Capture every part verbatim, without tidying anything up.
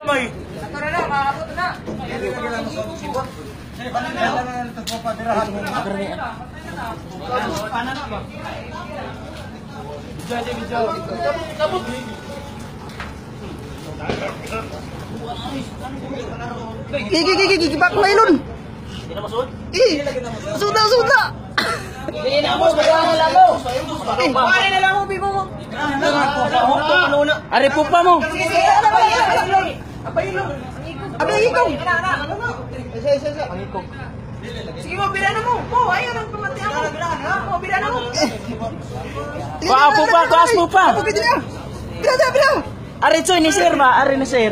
May. Ato na na, maabot na. Dili lagi lang sa sibot. Say panan na lang ito pa dirahan mo. Panan na ba? Jadi bijau. Kabut. Gigi gigi gigi bak mailun. Hindi na masud? Ih, sudah sudah. Hindi na mo, bagawa lang mo. Eh, Pare na lang mo, bibo mo. Ari pupa mo. Apa yun? Abi ikong. Isa, isa, isa. Sige mo, bilana mo. Po, ayaw nang pamati ako. Po, bilana mo. Wah, pupa, kuas pupa. Apa gitu ya? Bila, bila. Ari coy ni sir ba? Ari ni sir.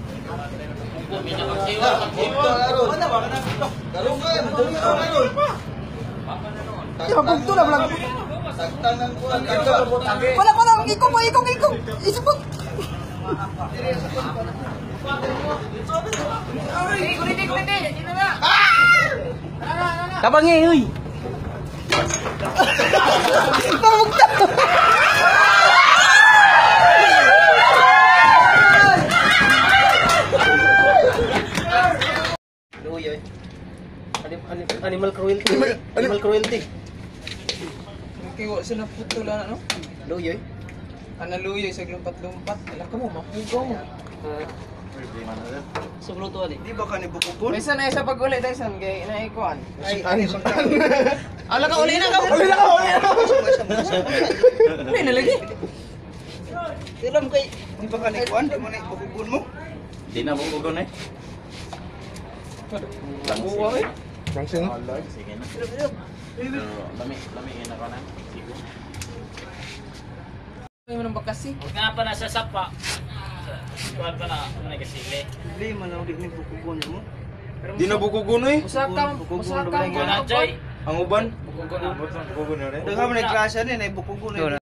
Ya, bugto na lang. Wala wala, ikong mo, ikong, ikong. Isipot. Ay, kuliti, kuliti. Dito na. Kabangi uy. Pabugta. Luyoy. Animal cruelty. Animal cruelty. Kiwa sa naputula na, no? Luyoy. Ana luyoy sa lumpat-lumpat. Ala ka mo, mapugaw mo. Sublutuan eh. Di ba ka ni bukupon? Isa na isa pag uli, Dyson, kay inaikuan. Ay, ay, Ala ka, uli na ka! uli na ka, uli na ka. Uli na lagi. Tilam kay, di ba ka ni kuan? Di mo na bukupon mo? Di na bubugon eh. Buwa eh. Langsing. Sige na. Pero lami, lami na ka na. Sige. Ay mo nang bakasi. Huwag nga pa nasa sapa. Kuhan pa na, ano na kasili. Di man na uli ni bukupon mo. Di na bukugun eh. Usakam, usakam. Bukugon na, Jay. Ang uban. Bukugon na. Bukugun na rin. Daga mo na klase ni na bukupon.